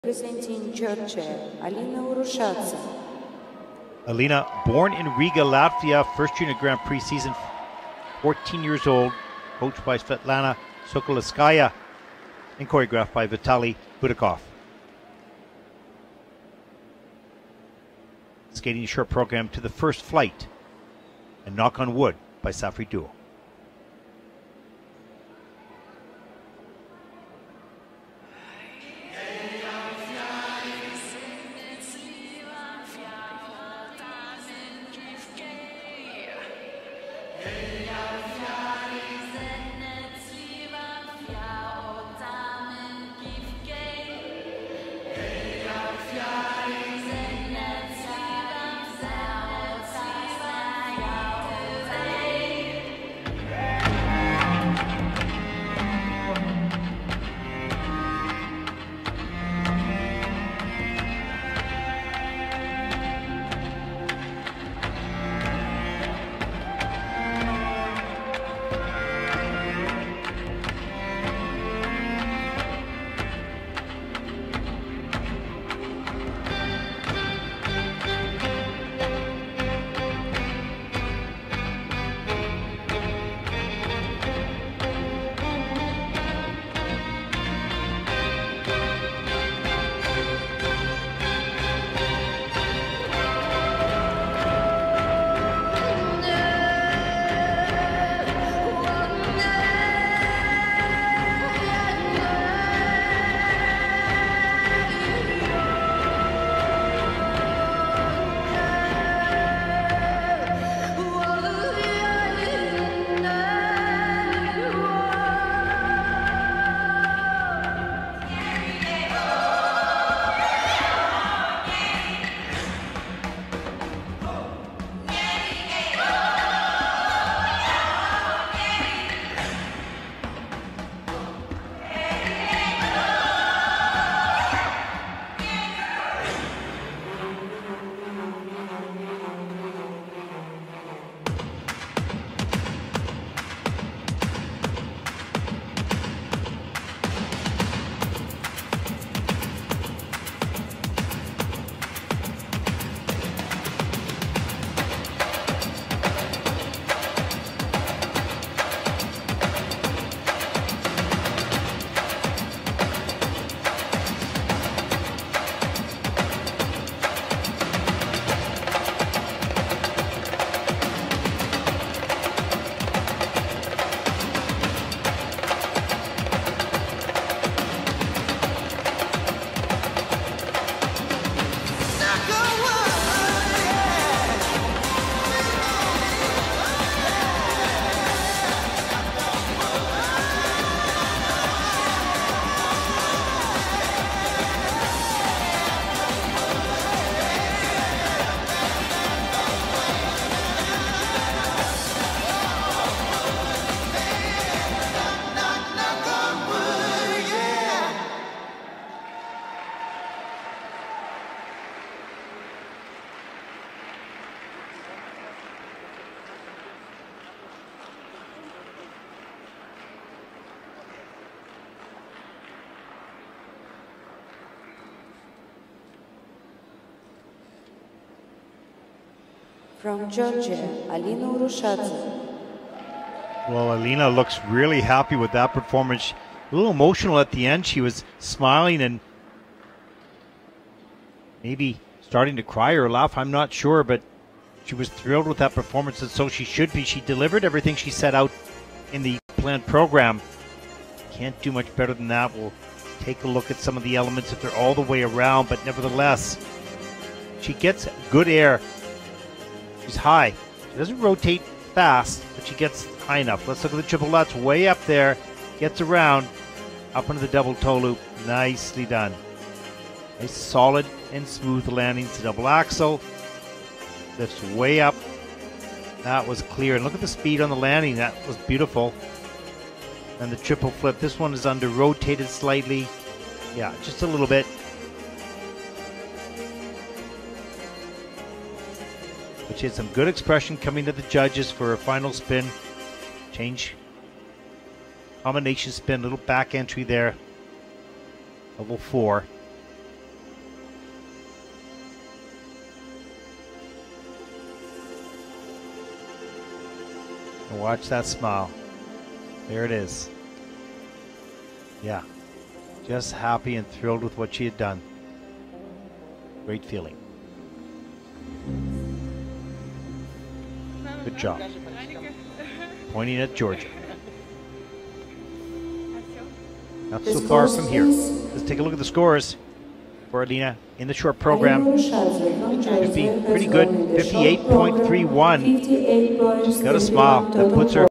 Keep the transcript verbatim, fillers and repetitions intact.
Representing Georgia, Alina Urushadze. Alina, born in Riga, Latvia, first junior Grand Prix season, fourteen years old, coached by Svetlana Sokolskaya and choreographed by Vitaly Budakov. Skating short program to the first flight and Knock on Wood by Safri Duo. From Georgia, Alina Urushadze. Well, Alina looks really happy with that performance. A little emotional at the end. She was smiling and maybe starting to cry or laugh. I'm not sure, but she was thrilled with that performance, and so she should be. She delivered everything she set out in the planned program. Can't do much better than that. We'll take a look at some of the elements if they're all the way around, but nevertheless, she gets good air. She's high. She doesn't rotate fast, but she gets high enough. Let's look at the triple lutz. Way up there. Gets around. Up into the double toe loop. Nicely done. Nice solid and smooth landings. The double axel. Lifts way up. That was clear. And look at the speed on the landing. That was beautiful. And the triple flip. This one is under rotated slightly. Yeah, just a little bit. But she had some good expression coming to the judges for a final spin. Change. Combination spin, little back entry there. Level four. Watch that smile. There it is. Yeah. Just happy and thrilled with what she had done. Great feeling. Good job. Pointing at Georgia. Not so far from here. Let's take a look at the scores for Alina in the short program. Should be pretty good. fifty-eight point three one. She's got a smile that puts her